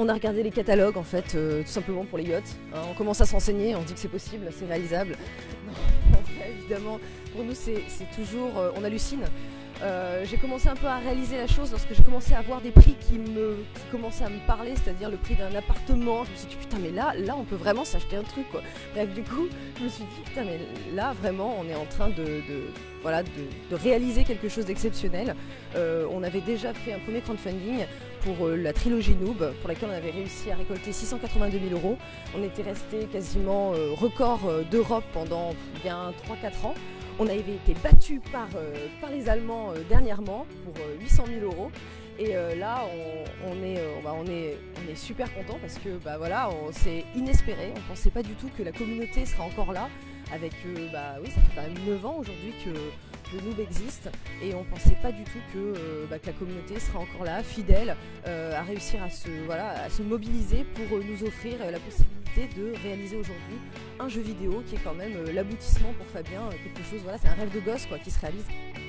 On a regardé les catalogues en fait, tout simplement pour les yachts. Hein, on commence à s'enseigner, on dit que c'est possible, c'est réalisable. Non, en vrai, évidemment, pour nous c'est toujours, on hallucine. J'ai commencé un peu à réaliser la chose lorsque j'ai commencé à voir des prix qui commençaient à me parler, c'est-à-dire le prix d'un appartement. Je me suis dit putain mais là on peut vraiment s'acheter un truc quoi. Bref du coup je me suis dit putain mais là vraiment on est en train de réaliser quelque chose d'exceptionnel. On avait déjà fait un premier crowdfunding pour la trilogie Noob, pour laquelle on avait réussi à récolter 682 000 €. On était resté quasiment record d'Europe pendant bien 3-4 ans. On avait été battu par les Allemands dernièrement pour 800 000 €. Et là, on est super content parce que bah, voilà, c'est inespéré. On ne pensait pas du tout que la communauté sera encore là. Avec, bah oui, ça fait quand même 9 ans aujourd'hui que Noob existe. Et on ne pensait pas du tout que la communauté sera encore là, fidèle, à réussir à se mobiliser pour nous offrir la possibilité de réaliser aujourd'hui un jeu vidéo qui est quand même l'aboutissement pour Fabien, quelque chose, voilà, c'est un rêve de gosse quoi, qui se réalise.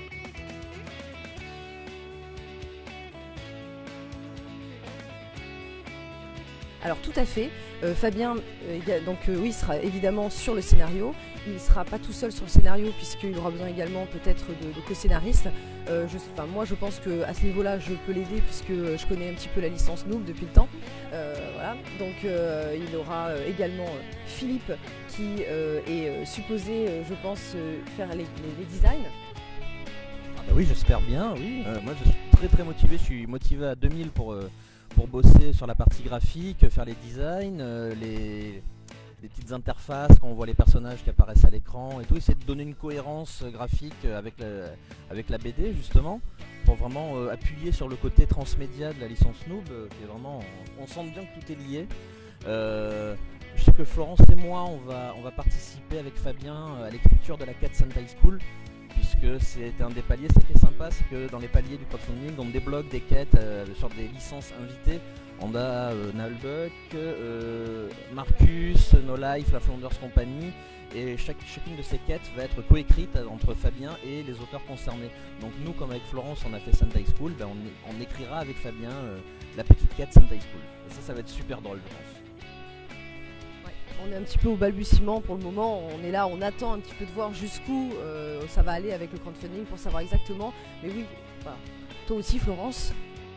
Alors tout à fait, Fabien, oui, sera évidemment sur le scénario. Il ne sera pas tout seul sur le scénario puisqu'il aura besoin également peut-être de co-scénaristes. Moi je pense qu'à ce niveau-là je peux l'aider puisque je connais un petit peu la licence Noob depuis le temps. Voilà. Donc il aura également Philippe qui est supposé, je pense, faire les designs. Ah bah oui, j'espère bien, oui. Moi je suis très motivé, je suis motivé à 2000 pour bosser sur la partie graphique, faire les designs, les petites interfaces quand on voit les personnages qui apparaissent à l'écran et tout, essayer de donner une cohérence graphique avec la BD justement, pour vraiment appuyer sur le côté transmédia de la licence Noob, qui est vraiment, on sent bien que tout est lié. Je sais que Florence et moi on va participer avec Fabien à l'écriture de la quête Sentai School, puisque c'est un des paliers. Ce qui est sympa, c'est que dans les paliers du crowdfunding on débloque des quêtes sur des licences invitées. On a Nalbuck, Marcus, No Life, la Flanders Company, et chacune de ces quêtes va être coécrite entre Fabien et les auteurs concernés. Donc nous, comme avec Florence on a fait Sentai School, ben on écrira avec Fabien la petite quête Sentai School. Et ça va être super drôle je pense. On est un petit peu au balbutiement pour le moment, on est là, on attend un petit peu de voir jusqu'où ça va aller avec le crowdfunding pour savoir exactement. Mais oui, voilà. Toi aussi Florence.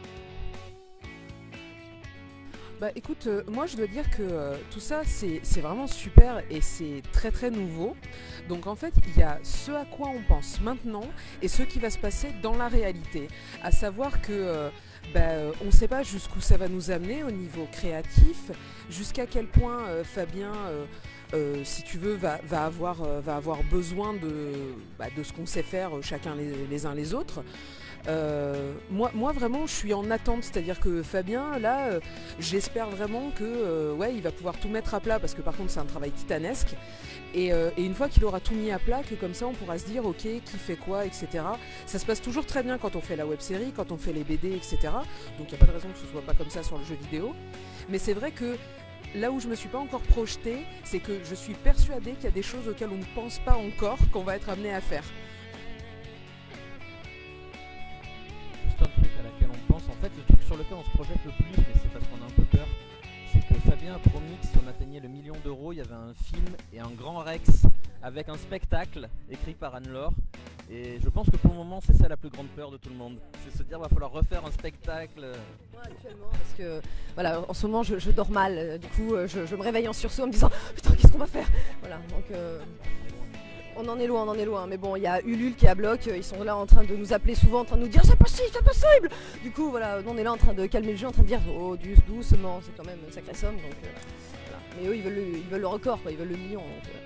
Bah écoute, moi je dois dire que tout ça c'est vraiment super et c'est très nouveau. Donc en fait il y a ce à quoi on pense maintenant et ce qui va se passer dans la réalité. À savoir que on ne sait pas jusqu'où ça va nous amener au niveau créatif, jusqu'à quel point Fabien, si tu veux, va avoir besoin de ce qu'on sait faire chacun les uns les autres. Moi vraiment je suis en attente, c'est-à-dire que Fabien là j'espère vraiment que il va pouvoir tout mettre à plat, parce que par contre c'est un travail titanesque et une fois qu'il aura tout mis à plat, que comme ça on pourra se dire ok qui fait quoi, etc. Ça se passe toujours très bien quand on fait la web série, quand on fait les BD, etc. Donc il n'y a pas de raison que ce soit pas comme ça sur le jeu vidéo, mais c'est vrai que là où je me suis pas encore projetée, c'est que je suis persuadée qu'il y a des choses auxquelles on ne pense pas encore qu'on va être amené à faire. Un truc à laquelle on pense, en fait le truc sur lequel on se projette le plus, mais c'est parce qu'on a un peu peur, c'est que Fabien a promis que si on atteignait le 1 000 000 €, il y avait un film et un grand Rex avec un spectacle écrit par Anne-Laure. Et je pense que pour le moment c'est ça la plus grande peur de tout le monde, c'est se dire va falloir refaire un spectacle. Moi actuellement, parce que voilà, en ce moment je dors mal, du coup je me réveille en sursaut en me disant putain qu'est-ce qu'on va faire, voilà, donc on en est loin, mais bon, il y a Ulule qui est à bloc, ils sont là en train de nous appeler souvent, en train de nous dire c'est possible. Du coup, voilà, on est là en train de calmer le jeu, en train de dire oh doucement, c'est quand même une sacrée somme, donc voilà. Mais eux, ils veulent le record, quoi, ils veulent le million. Donc, voilà.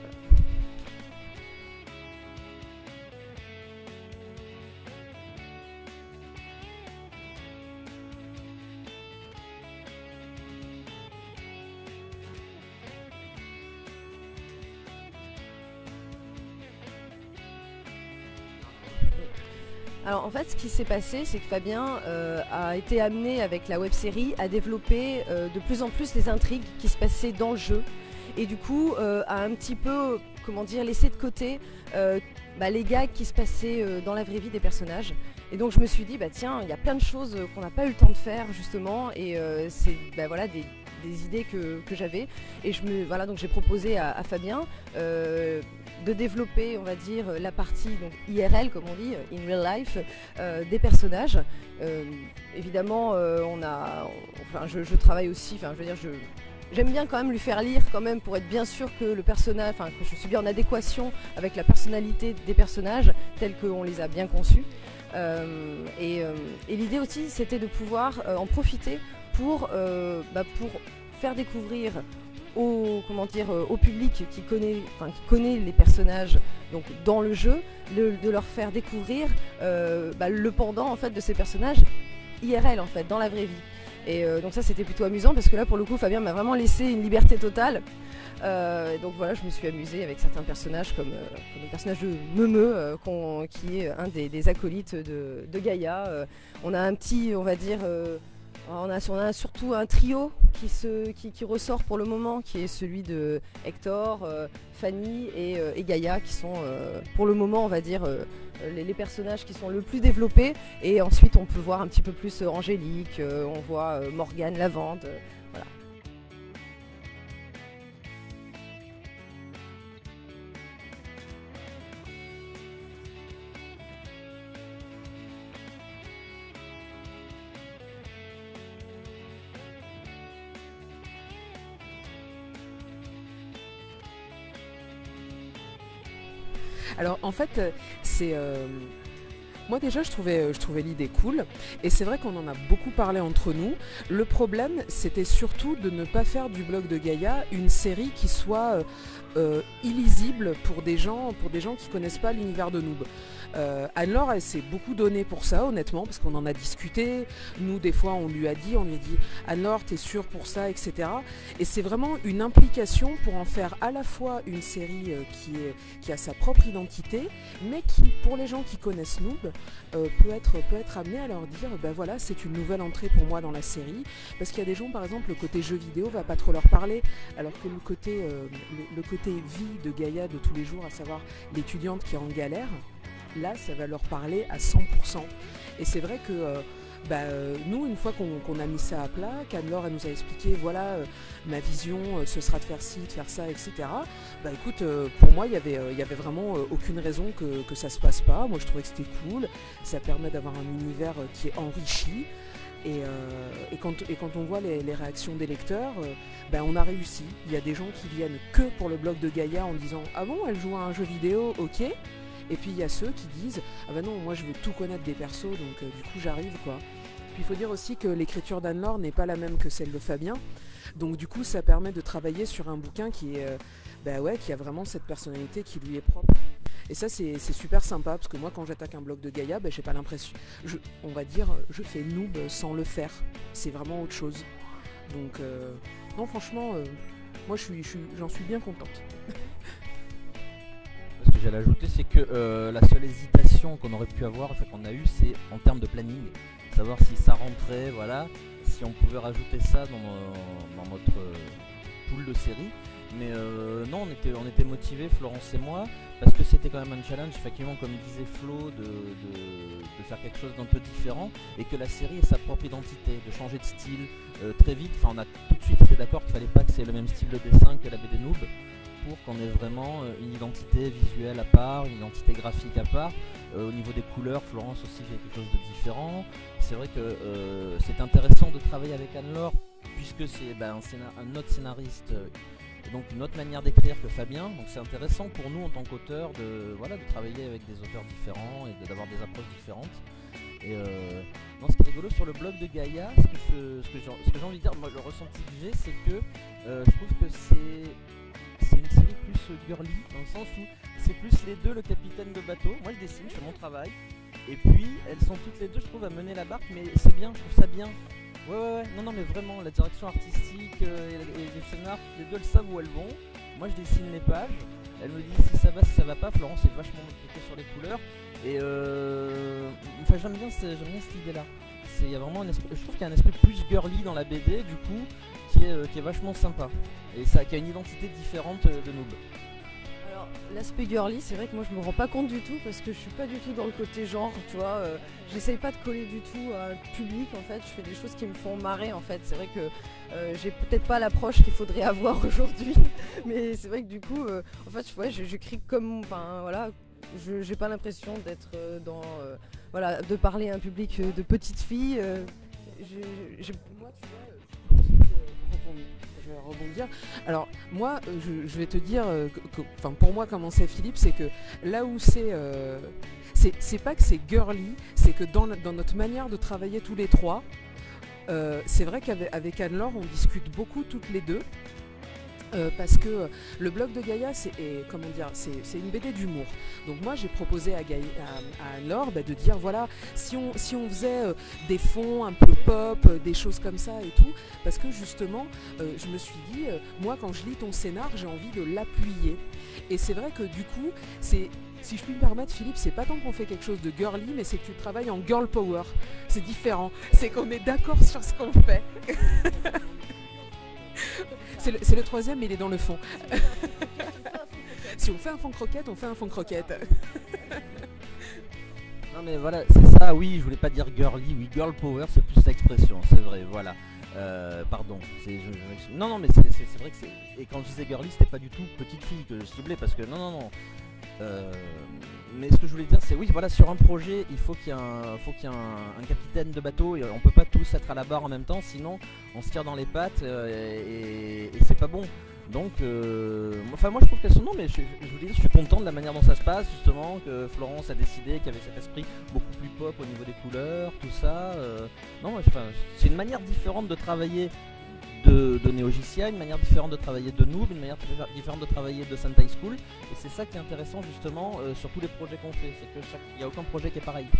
Alors en fait ce qui s'est passé c'est que Fabien a été amené avec la web série à développer de plus en plus les intrigues qui se passaient dans le jeu et du coup a un petit peu laissé de côté les gags qui se passaient dans la vraie vie des personnages Et donc je me suis dit, bah tiens, il y a plein de choses qu'on n'a pas eu le temps de faire justement, et c'est voilà, des idées que j'avais. Et voilà, donc j'ai proposé à Fabien de développer, on va dire, la partie donc, IRL, comme on dit, in real life, des personnages. Évidemment, je travaille aussi, enfin, je veux dire, j'aime bien quand même lui faire lire quand même pour être bien sûr que le personnage, enfin que je suis bien en adéquation avec la personnalité des personnages tels qu'on les a bien conçus. Et l'idée aussi, c'était de pouvoir en profiter pour faire découvrir au public qui connaît les personnages donc dans le jeu, de leur faire découvrir le pendant en fait de ces personnages IRL en fait dans la vraie vie. Et donc ça c'était plutôt amusant parce que là pour le coup Fabien m'a vraiment laissé une liberté totale. Donc voilà, je me suis amusée avec certains personnages comme le personnage de Meumeu qui est un des acolytes de Gaïa. On a un petit, on va dire, on a surtout un trio qui ressort pour le moment, qui est celui de Hector, Fanny et Gaïa, qui sont pour le moment, on va dire, les personnages qui sont le plus développés. Et ensuite on peut voir un petit peu plus Angélique, on voit Morgane, Lavande, voilà. Alors en fait, c'est moi déjà je trouvais l'idée cool, et c'est vrai qu'on en a beaucoup parlé entre nous. Le problème c'était surtout de ne pas faire du blog de Gaïa une série qui soit illisible pour des gens qui connaissent pas l'univers de Noob. Anne-Laure elle s'est beaucoup donnée pour ça honnêtement, parce qu'on en a discuté, nous des fois on lui a dit Anne-Laure t'es sûre pour ça, etc. Et c'est vraiment une implication pour en faire à la fois une série qui a sa propre identité, mais qui pour les gens qui connaissent Noob peut être amené à leur dire ben voilà, c'est une nouvelle entrée pour moi dans la série, parce qu'il y a des gens par exemple le côté jeu vidéo va pas trop leur parler, alors que le côté vie de Gaïa de tous les jours, à savoir l'étudiante qui est en galère, là ça va leur parler à 100%. Et c'est vrai que nous, une fois qu'on a mis ça à plat, qu'Anne-Laure elle nous a expliqué voilà ma vision ce sera de faire ci, de faire ça, etc. Bah écoute, pour moi il y avait vraiment aucune raison que ça se passe pas. Moi je trouvais que c'était cool, ça permet d'avoir un univers qui est enrichi. Et quand on voit les réactions des lecteurs, on a réussi. Il y a des gens qui viennent que pour le blog de Gaïa en disant ah bon, elle joue à un jeu vidéo, ok. Et puis il y a ceux qui disent ah bah non, moi je veux tout connaître des persos, donc du coup j'arrive quoi. Puis il faut dire aussi que l'écriture d'Anne-Laure n'est pas la même que celle de Fabien, donc du coup ça permet de travailler sur un bouquin qui est qui a vraiment cette personnalité qui lui est propre. Et ça c'est super sympa, parce que moi quand j'attaque un blog de Gaïa, j'ai pas l'impression, on va dire, je fais Noob sans le faire, c'est vraiment autre chose. Donc non franchement, moi j'en suis bien contente. Ce que j'allais ajouter, c'est que la seule hésitation qu'on aurait pu avoir, enfin qu'on a eu, c'est en termes de planning, savoir si ça rentrait, voilà, si on pouvait rajouter ça dans notre pool de série. Mais non, on était motivés, Florence et moi, parce que c'était quand même un challenge, effectivement, comme disait Flo, de faire quelque chose d'un peu différent, et que la série ait sa propre identité, de changer de style très vite. Enfin, on a tout de suite été d'accord qu'il fallait pas que c'est le même style de dessin que la BD Noob, pour qu'on ait vraiment une identité visuelle à part, une identité graphique à part. Au niveau des couleurs, Florence aussi fait quelque chose de différent. C'est vrai que c'est intéressant de travailler avec Anne-Laure, puisque c'est un autre scénariste, donc une autre manière d'écrire que Fabien. Donc c'est intéressant pour nous en tant qu'auteurs de travailler avec des auteurs différents et d'avoir des approches différentes. Et non, ce qui est rigolo sur le blog de Gaïa, ce que j'ai envie de dire, moi le ressenti que j'ai, c'est que je trouve que c'est une série plus girly, dans le sens où c'est plus les deux le capitaine de bateau. Moi je dessine, je fais mon travail, et puis elles sont toutes les deux, je trouve, à mener la barque, mais c'est bien, je trouve ça bien. Ouais, non mais vraiment, la direction artistique et les scénars, les deux elles savent où elles vont. Moi je dessine les pages, elles me disent si ça va, si ça va pas. Florence est vachement impliquée sur les couleurs, et enfin j'aime bien cette idée là. Il y a vraiment je trouve qu'il y a un esprit plus girly dans la BD du coup, qui est vachement sympa, et ça qui a une identité différente de Noob. Alors Alors, l'aspect girly, c'est vrai que moi je me rends pas compte du tout parce que je suis pas du tout dans le côté genre, tu vois. J'essaye pas de coller du tout à un public en fait. Je fais des choses qui me font marrer en fait. C'est vrai que j'ai peut-être pas l'approche qu'il faudrait avoir aujourd'hui, mais c'est vrai que du coup, en fait, ouais, j'écris comme, enfin voilà, j'ai pas l'impression d'être voilà, de parler à un public de petites filles. Moi, tu vois, je vais rebondir. Alors, moi, je vais te dire, pour moi, comment c'est Philippe, c'est que là où c'est pas que c'est girly, c'est que dans notre manière de travailler tous les trois, c'est vrai qu'avec Anne-Laure, on discute beaucoup toutes les deux. Parce que le blog de Gaïa, c'est une BD d'humour. Donc moi, j'ai proposé à Anne-Laure de dire, voilà, si on faisait des fonds un peu pop, des choses comme ça et tout, parce que justement, je me suis dit, moi, quand je lis ton scénar, j'ai envie de l'appuyer. Et c'est vrai que du coup, si je puis me permettre, Philippe, c'est pas tant qu'on fait quelque chose de girly, mais c'est que tu travailles en girl power. C'est différent. C'est qu'on est d'accord sur ce qu'on fait. C'est le troisième, mais il est dans le fond. Si on fait un fond croquette, on fait un fond croquette. Non mais voilà, c'est ça, oui, je voulais pas dire girly, oui, girl power, c'est plus l'expression, c'est vrai, voilà. Pardon, non mais c'est vrai que c'est... Et quand je disais girly, c'était pas du tout petite fille que je ciblais, parce que non. Mais ce que je voulais dire, c'est oui, voilà, sur un projet, il faut qu'il y ait un capitaine de bateau, et on peut pas tous être à la barre en même temps, sinon on se tire dans les pattes et c'est pas bon. Donc, moi je trouve qu'elles sont non, mais je vous dis, je suis content de la manière dont ça se passe, justement, que Florence a décidé qu'il y avait cet esprit beaucoup plus pop au niveau des couleurs, tout ça. Non, c'est une manière différente de travailler de Neogicia, une manière différente de travailler de Noob, une manière différente de travailler de Sentai School, et c'est ça qui est intéressant justement sur tous les projets qu'on fait, c'est que il n'y a aucun projet qui est pareil.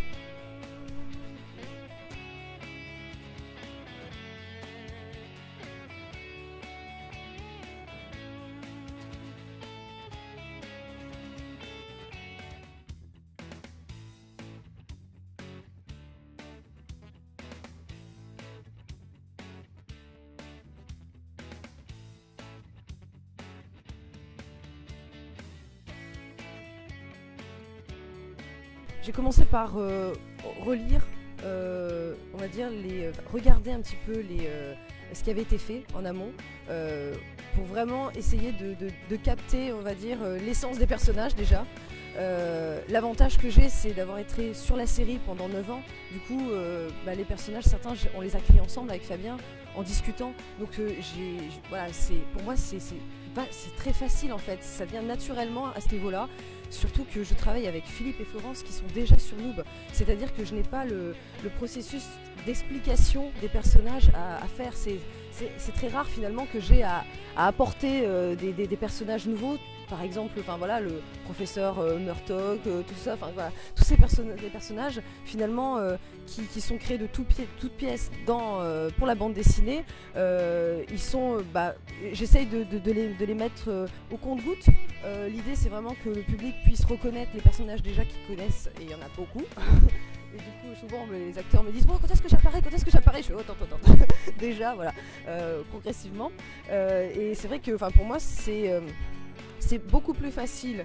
J'ai commencé par relire, on va dire, regarder un petit peu ce qui avait été fait en amont, pour vraiment essayer de capter, on va dire, l'essence des personnages déjà. L'avantage que j'ai, c'est d'avoir été sur la série pendant 9 ans. Du coup, les personnages, certains, on les a créés ensemble avec Fabien, en discutant. Donc voilà, pour moi, c'est très facile en fait. Ça vient naturellement à ce niveau-là. Surtout que je travaille avec Philippe et Florence qui sont déjà sur Noob. C'est-à-dire que je n'ai pas le processus d'explication des personnages à faire. C'est très rare finalement que j'ai à apporter des personnages nouveaux. Par exemple, voilà, le professeur Murtock, tout ça, voilà, tous ces personnages finalement qui sont créés de toutes pièces pour la bande dessinée. Ils sont, j'essaye de les mettre au compte-gouttes. L'idée, c'est vraiment que le public puisse reconnaître les personnages déjà qu'ils connaissent, et il y en a beaucoup. Et du coup, souvent, les acteurs me disent « Bon, quand est-ce que j'apparais ? Je fais « Oh, attends. » Déjà, voilà, progressivement. Et c'est vrai que pour moi, c'est beaucoup plus facile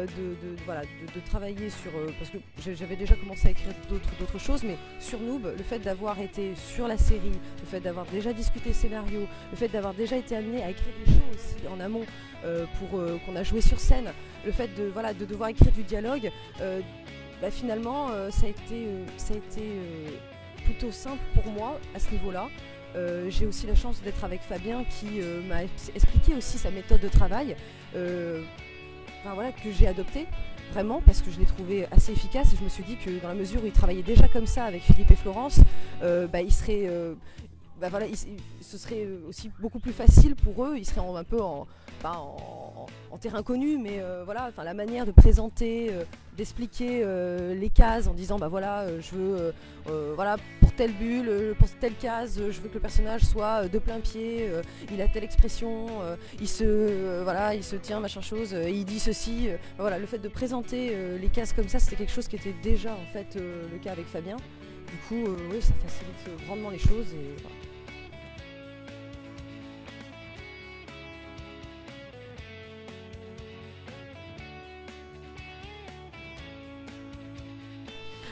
de travailler sur... parce que j'avais déjà commencé à écrire d'autres choses, mais sur Noob, le fait d'avoir été sur la série, le fait d'avoir déjà discuté scénario, le fait d'avoir déjà été amené à écrire des shows aussi en amont qu'on a joué sur scène, le fait de devoir écrire du dialogue, finalement, ça a été plutôt simple pour moi à ce niveau-là. J'ai aussi la chance d'être avec Fabien qui m'a expliqué aussi sa méthode de travail, que j'ai adoptée vraiment parce que je l'ai trouvé assez efficace, et je me suis dit que dans la mesure où il travaillait déjà comme ça avec Philippe et Florence, il serait ce serait aussi beaucoup plus facile pour eux. Ils seraient un peu en terrain connu, mais la manière de présenter, d'expliquer les cases en disant je veux pour telle bulle, pour telle case, je veux que le personnage soit de plein pied, il a telle expression, il se tient machin chose, il dit ceci. Le fait de présenter les cases comme ça, c'était quelque chose qui était déjà en fait le cas avec Fabien. Du coup, oui, ça facilite grandement les choses. Et voilà.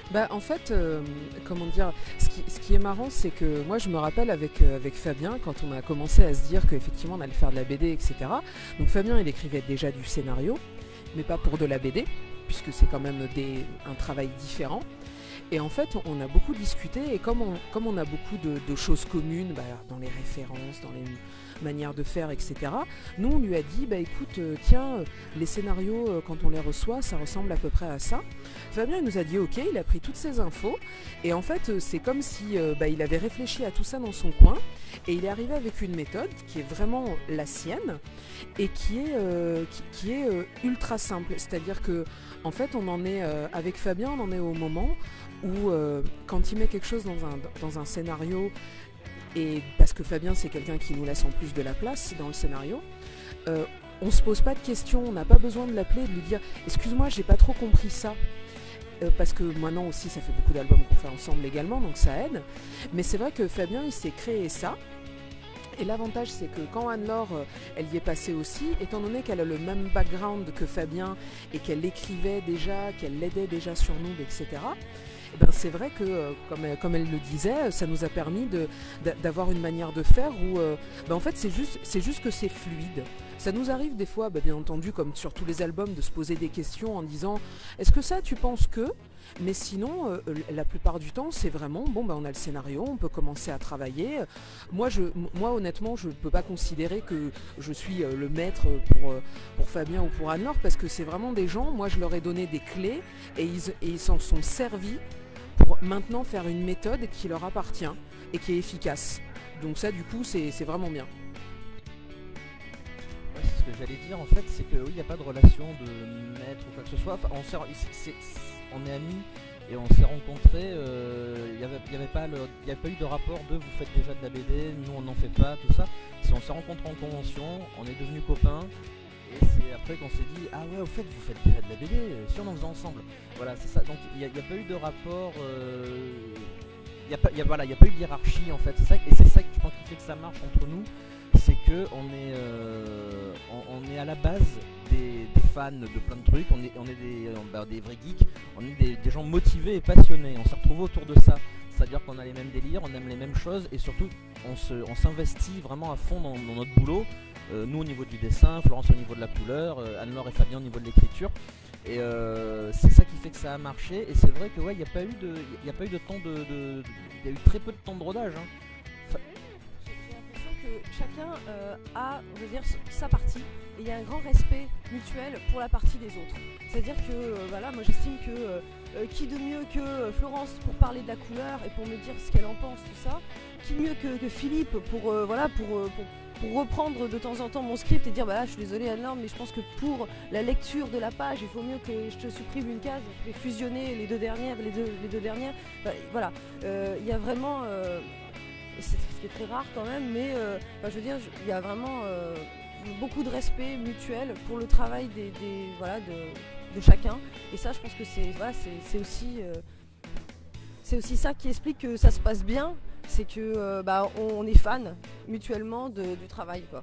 Bah en fait, comment dire, ce qui est marrant, c'est que moi je me rappelle avec Fabien, quand on a commencé à se dire qu'effectivement on allait faire de la BD, etc. Donc Fabien il écrivait déjà du scénario, mais pas pour de la BD, puisque c'est quand même un travail différent. Et en fait, on a beaucoup discuté, et comme on a beaucoup de choses communes dans les références, dans les manières de faire, etc., nous on lui a dit, écoute, tiens, les scénarios, quand on les reçoit, ça ressemble à peu près à ça. Fabien il nous a dit ok, il a pris toutes ces infos, et en fait c'est comme si il avait réfléchi à tout ça dans son coin, et il est arrivé avec une méthode qui est vraiment la sienne, et qui est ultra simple. C'est-à-dire que en fait on en est, avec Fabien, on en est au moment où quand il met quelque chose dans un scénario, et parce que Fabien c'est quelqu'un qui nous laisse en plus de la place dans le scénario, on se pose pas de questions, on n'a pas besoin de l'appeler et de lui dire excuse-moi j'ai pas trop compris ça, parce que maintenant aussi ça fait beaucoup d'albums qu'on fait ensemble également, donc ça aide. Mais c'est vrai que Fabien il s'est créé ça. Et l'avantage c'est que quand Anne-Laure elle y est passée aussi, étant donné qu'elle a le même background que Fabien et qu'elle écrivait déjà, qu'elle l'aidait déjà sur Noob, etc., c'est vrai que, comme elle le disait, ça nous a permis d'avoir une manière de faire où, en fait, c'est juste que c'est fluide. Ça nous arrive des fois, bien entendu, comme sur tous les albums, de se poser des questions en disant « Est-ce que ça, tu penses que ?» Mais sinon, la plupart du temps, c'est vraiment, on a le scénario, on peut commencer à travailler. Moi honnêtement, je ne peux pas considérer que je suis le maître pour Fabien ou pour Anne-Laure, parce que c'est vraiment des gens, moi je leur ai donné des clés, et ils s'en sont servis pour maintenant faire une méthode qui leur appartient et qui est efficace. Donc ça, du coup, c'est vraiment bien. Ouais, c'est ce que j'allais dire, en fait, c'est que oui, il n'y a pas de relation de maître ou quoi que ce soit. Enfin, on est amis et on s'est rencontrés, il n'y avait pas eu de rapport de vous faites déjà de la BD, nous on n'en fait pas, tout ça. On s'est rencontrés en convention, on est devenus copains. Et c'est après qu'on s'est dit ah ouais au fait vous faites déjà de la BD, si on en faisait ensemble. Voilà c'est ça, donc il n'y a pas eu de rapport, il n'y a pas eu de hiérarchie en fait. C'est ça, et c'est ça que je pense qui fait que ça marche entre nous, c'est que on est à la base des fans de plein de trucs, on est des vrais geeks, on est des gens motivés et passionnés, on s'est retrouvés autour de ça. C'est-à-dire qu'on a les mêmes délires, on aime les mêmes choses, et surtout on s'investit vraiment à fond dans notre boulot. Nous au niveau du dessin, Florence au niveau de la couleur, Anne-Laure et Fabien au niveau de l'écriture. Et c'est ça qui fait que ça a marché. Et c'est vrai que ouais, il n'y a pas eu de temps il y a eu très peu de temps de rodage. J'ai l'impression que chacun a, on va dire, sa partie, et il y a un grand respect mutuel pour la partie des autres. C'est-à-dire que moi j'estime que qui de mieux que Florence pour parler de la couleur et pour me dire ce qu'elle en pense, tout ça, qui mieux que Philippe pour reprendre de temps en temps mon script et dire là je suis désolée Anne-Laure, mais je pense que pour la lecture de la page il faut mieux que je te supprime une case, je vais fusionner les deux dernières. Voilà, il y a vraiment c'est ce qui est très rare quand même, mais je veux dire il y a vraiment beaucoup de respect mutuel pour le travail de chacun, et ça je pense que c'est aussi ça qui explique que ça se passe bien. C'est que on est fan mutuellement du travail, quoi.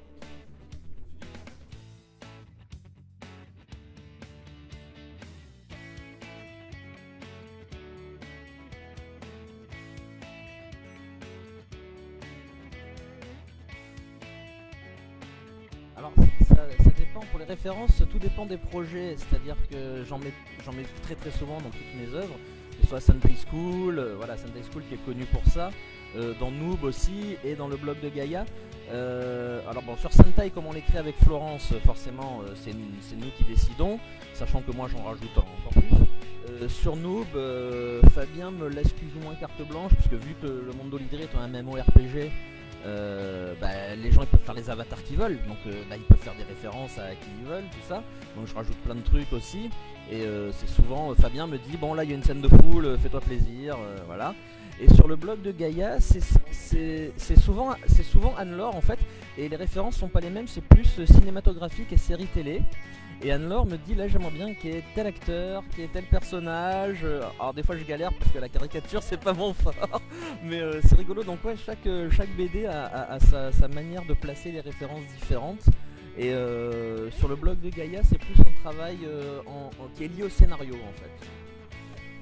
Alors ça dépend, pour les références, tout dépend des projets, c'est-à-dire que j'en mets très très souvent dans toutes mes œuvres, que ce soit Sentai School, Sentai School qui est connu pour ça, dans Noob aussi, et dans le blog de Gaïa. Alors bon, sur Sentai, comme on l'écrit avec Florence, forcément c'est nous qui décidons, sachant que moi j'en rajoute encore plus. Sur Noob, Fabien me laisse plus ou moins carte blanche, puisque vu que le monde d'Olydri est un MMORPG, les gens ils peuvent faire les avatars qu'ils veulent, donc ils peuvent faire des références à qui ils veulent, tout ça. Donc je rajoute plein de trucs aussi, et c'est souvent Fabien me dit bon là il y a une scène de foule, fais-toi plaisir, voilà. Et sur le blog de Gaïa, c'est souvent Anne-Laure en fait, et les références sont pas les mêmes, c'est plus cinématographique et série télé. Et Anne-Laure me dit là j'aimerais bien qu'il y ait tel acteur, qu'il y ait tel personnage. Alors des fois je galère parce que la caricature c'est pas mon fort, mais c'est rigolo. Donc ouais, chaque BD a sa manière de placer les références différentes. Et sur le blog de Gaïa c'est plus un travail qui est lié au scénario en fait.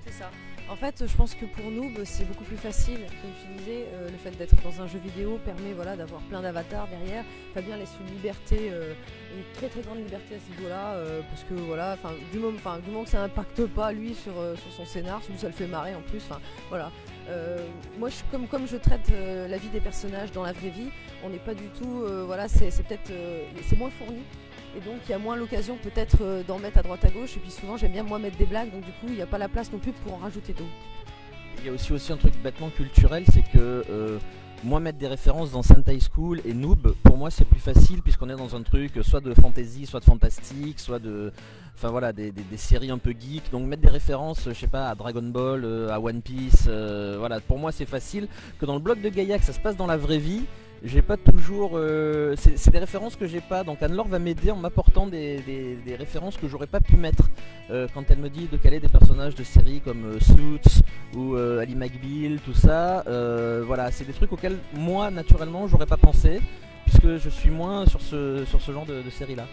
C'est ça. En fait, je pense que pour Noob, c'est beaucoup plus facile. Comme tu disais, le fait d'être dans un jeu vidéo permet voilà, d'avoir plein d'avatars derrière. Fabien laisse une liberté, une très très grande liberté à ce niveau-là, parce que voilà, du moment que ça n'impacte pas lui sur son scénar, ça le fait marrer en plus. Voilà. Moi, comme je traite la vie des personnages dans la vraie vie, on n'est pas du tout, voilà, c'est peut-être, c'est moins fourni. Et donc il y a moins l'occasion peut-être d'en mettre à droite à gauche. Et puis souvent j'aime bien moi mettre des blagues, donc du coup il n'y a pas la place non plus pour en rajouter d'autres. Il y a aussi un truc bêtement culturel, c'est que moi mettre des références dans Sentai School et Noob, pour moi c'est plus facile puisqu'on est dans un truc soit de fantasy, soit de fantastique, soit de... Enfin voilà, des séries un peu geek. Donc mettre des références, je sais pas, à Dragon Ball, à One Piece, voilà, pour moi c'est facile. Que dans le blog de Gaïa, que ça se passe dans la vraie vie, j'ai pas toujours... c'est des références que j'ai pas, donc Anne-Laure va m'aider en m'apportant des références que j'aurais pas pu mettre quand elle me dit de caler des personnages de séries comme Suits ou Ali McBeal, tout ça. Voilà, c'est des trucs auxquels moi, naturellement, j'aurais pas pensé, puisque je suis moins sur ce genre de série-là.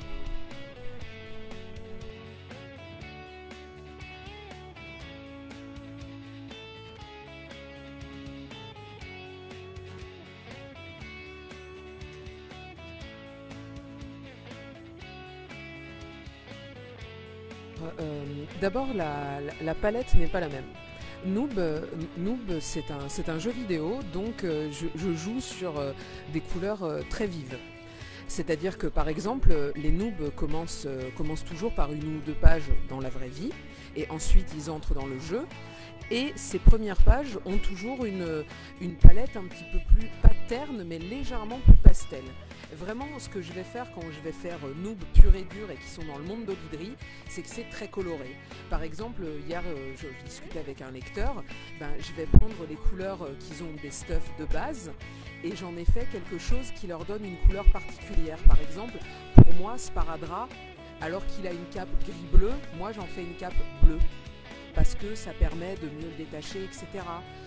D'abord, la palette n'est pas la même. Noob, c'est un jeu vidéo, donc je joue sur des couleurs très vives. C'est-à-dire que par exemple, les noobs commencent toujours par une ou deux pages dans la vraie vie, et ensuite ils entrent dans le jeu, et ces premières pages ont toujours une palette un petit peu plus, pas terne, mais légèrement plus pastel. Vraiment, ce que je vais faire quand je vais faire noob pur et dur et qui sont dans le monde d'Olydri, c'est que c'est très coloré. Par exemple, hier, je discutais avec un lecteur, je vais prendre les couleurs qu'ils ont des stuffs de base et j'en ai fait quelque chose qui leur donne une couleur particulière. Par exemple, pour moi, Sparadrap, alors qu'il a une cape gris-bleu, moi j'en fais une cape bleue parce que ça permet de mieux le détacher, etc.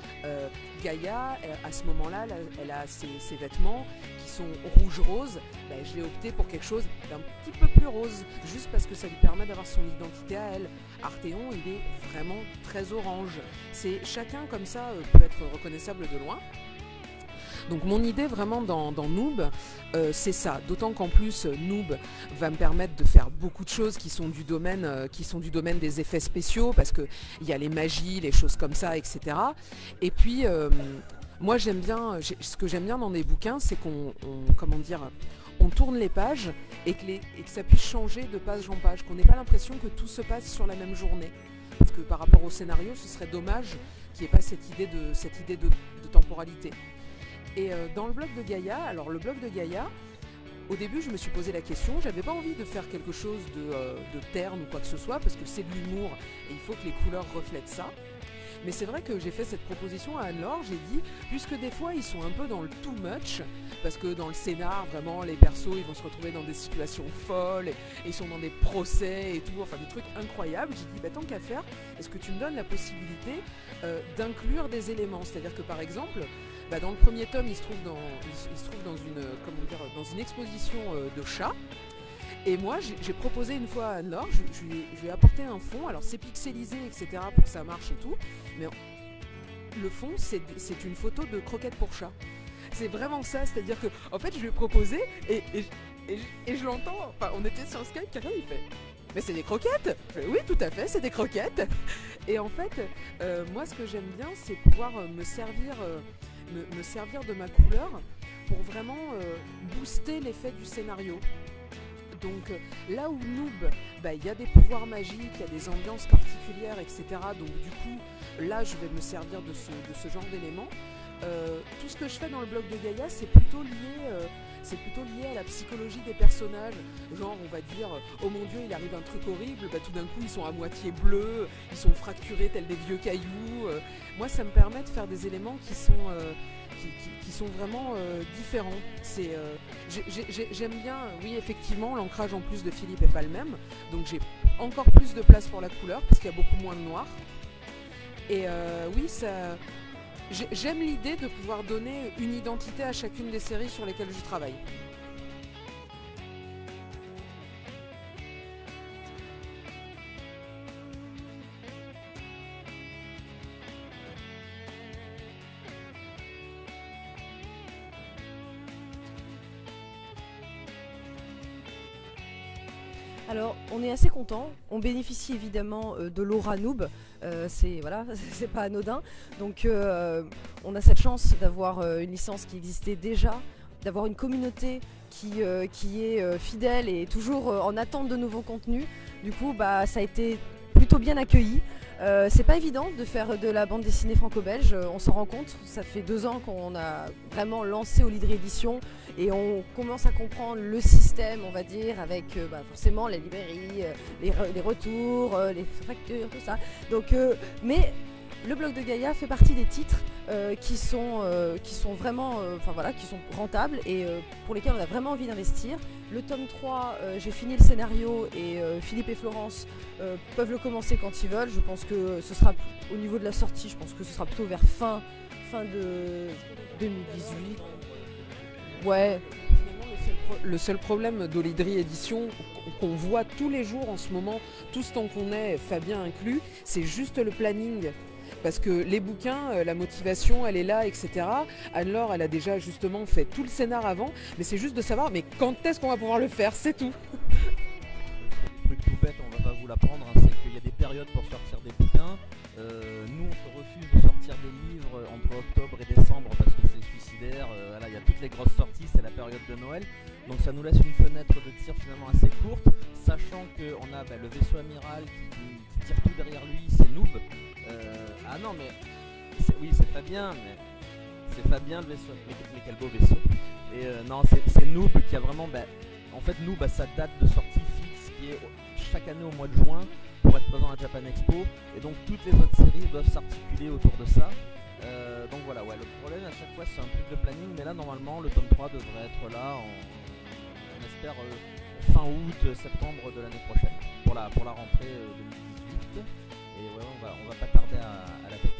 Gaïa, à ce moment-là, elle a ses vêtements qui sont rouge-rose. Je l'ai opté pour quelque chose d'un petit peu plus rose, juste parce que ça lui permet d'avoir son identité à elle. Arthéon, il est vraiment très orange. C'est chacun comme ça peut être reconnaissable de loin. Donc mon idée vraiment dans Noob, c'est ça. D'autant qu'en plus Noob va me permettre de faire beaucoup de choses qui sont du domaine des effets spéciaux, parce qu'il y a les magies, les choses comme ça, etc. Et puis moi j'aime bien, ce que j'aime bien dans des bouquins, c'est qu'on tourne les pages et que ça puisse changer de page en page, qu'on n'ait pas l'impression que tout se passe sur la même journée. Parce que par rapport au scénario, ce serait dommage qu'il n'y ait pas cette idée de temporalité. Et dans le blog de Gaïa, alors le blog de Gaïa, au début je me suis posé la question, j'avais pas envie de faire quelque chose de terne ou quoi que ce soit, parce que c'est de l'humour et il faut que les couleurs reflètent ça. Mais c'est vrai que j'ai fait cette proposition à Anne-Laure, j'ai dit, puisque des fois ils sont un peu dans le too much, parce que dans le scénar, vraiment, les persos, ils vont se retrouver dans des situations folles, et ils sont dans des procès et tout, enfin des trucs incroyables, j'ai dit, tant qu'à faire, est-ce que tu me donnes la possibilité d'inclure des éléments? C'est-à-dire que par exemple, dans le premier tome, il se trouve dans une exposition de chats. Et moi, j'ai proposé une fois à Anne-Laure, je lui ai apporté un fond, alors c'est pixelisé, etc. pour que ça marche et tout, mais le fond, c'est une photo de croquettes pour chat. C'est vraiment ça, c'est-à-dire que, en fait, je lui ai proposé et je l'entends, enfin, on était sur Skype, quelqu'un il fait « Mais c'est des croquettes !» Je fais, oui, tout à fait, c'est des croquettes. Et en fait, moi, ce que j'aime bien, c'est pouvoir me servir de ma couleur pour vraiment booster l'effet du scénario. Donc là où Noob, il y a des pouvoirs magiques, il y a des ambiances particulières, etc. Donc du coup, là je vais me servir de ce genre d'éléments. Tout ce que je fais dans le blog de Gaïa, c'est plutôt lié à la psychologie des personnages. Genre on va dire, oh mon Dieu, il arrive un truc horrible, tout d'un coup ils sont à moitié bleus, ils sont fracturés tels des vieux cailloux. Moi ça me permet de faire des éléments qui sont vraiment différents. J'aime bien, oui effectivement, l'ancrage en plus de Philippe n'est pas le même, donc j'ai encore plus de place pour la couleur, parce qu'il y a beaucoup moins de noir. Et oui, j'aime l'idée de pouvoir donner une identité à chacune des séries sur lesquelles je travaille. Alors, on est assez content. On bénéficie évidemment de l'aura noob. C'est voilà, c'est pas anodin. Donc, on a cette chance d'avoir une licence qui existait déjà, d'avoir une communauté qui est fidèle et toujours en attente de nouveaux contenus. Du coup, bah, ça a été plutôt bien accueilli. C'est pas évident de faire de la bande dessinée franco-belge, on s'en rend compte. Ça fait 2 ans qu'on a vraiment lancé Olydri Édition et on commence à comprendre le système, on va dire, avec forcément les librairies, les retours, les factures, tout ça. Donc, mais le blog de Gaïa fait partie des titres qui sont vraiment qui sont rentables et pour lesquels on a vraiment envie d'investir. Le tome 3, j'ai fini le scénario et Philippe et Florence peuvent le commencer quand ils veulent. Je pense que ce sera au niveau de la sortie, je pense que ce sera plutôt vers fin de 2018. Ouais. Le seul problème d'Olydri Édition qu'on voit tous les jours en ce moment, tout ce temps qu'on est, Fabien inclus, c'est juste le planning. Parce que les bouquins, la motivation, elle est là, etc. Anne-Laure, elle a déjà justement fait tout le scénar avant, mais c'est juste de savoir, mais quand est-ce qu'on va pouvoir le faire, c'est tout. Le truc tout bête, on va pas vous l'apprendre, hein, c'est qu'il y a des périodes pour sortir des bouquins. Nous, on se refuse de sortir des livres entre octobre et décembre parce que c'est suicidaire. Voilà, il y a toutes les grosses sorties, c'est la période de Noël. Donc ça nous laisse une fenêtre de tir finalement assez courte, sachant qu'on a le vaisseau amiral qui tire tout derrière lui, c'est Noob. Ah non mais oui c'est Fabien, mais c'est Fabien le vaisseau, mais quel beau vaisseau. Et non c'est Noob qui a vraiment, en fait Noob a sa date de sortie fixe qui est chaque année au mois de juin pour être présent à Japan Expo, et donc toutes les autres séries doivent s'articuler autour de ça. Donc voilà, ouais, le problème à chaque fois c'est un truc de planning, mais là normalement le tome 3 devrait être là on espère fin août, septembre de l'année prochaine pour la rentrée 2018. Et ouais, on va pas tarder à la tête.